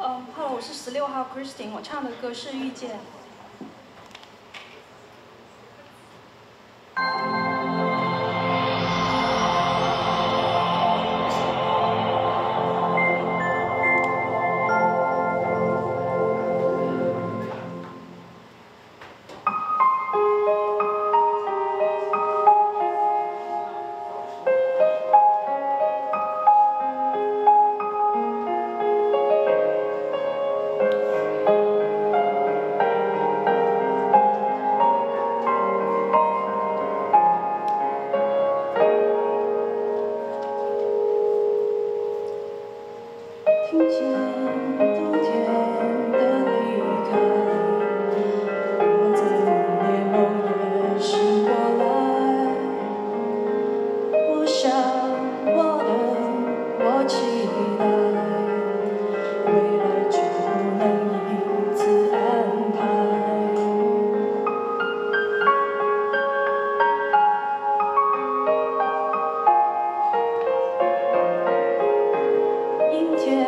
Hello， 我是16号 Christine， 我唱的歌是《遇见》。听见冬天的离开，我在梦里梦里醒过来。我想，我等，我期待，未来就不能一次安排。阴天。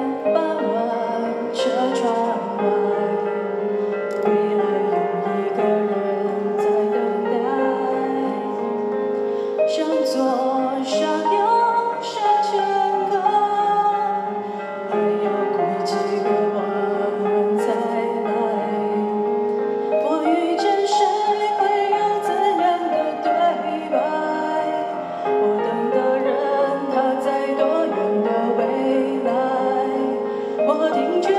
车窗外，未来有一个人在等待。向左，向右，向前看，还要过几个弯才来。我遇见谁，会有怎样的对白？我等的人，他在多远的未来？我听见。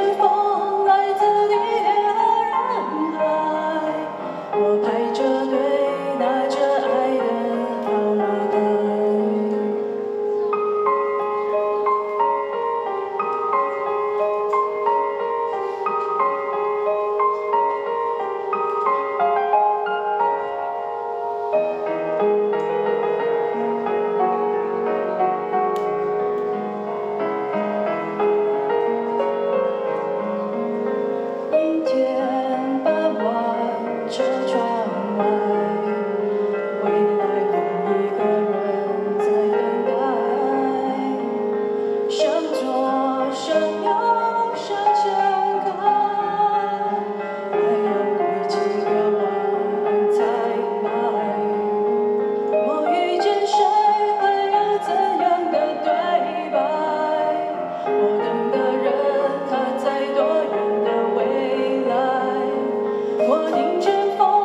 车窗外，未来有一个人在等待。向左，向右，向前看，还要过几个弯才来。我遇见谁，会有怎样的对白？我等的人，他在多远的未来？我听见。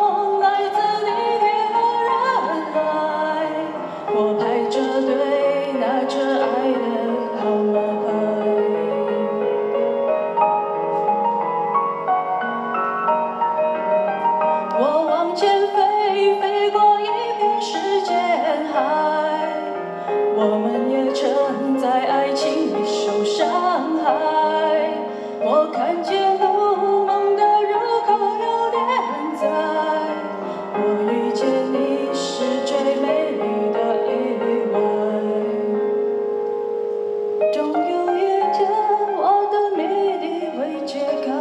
我排着队，拿着爱的号码牌。我往前飞，飞过一片时间海。我们也曾在爱情里受伤害。我看见路梦的入口有点窄。我遇见你是最美丽的。 终有一天，我的谜底会解开。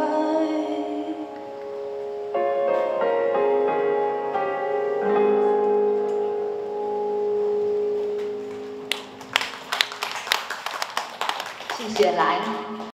谢谢，来。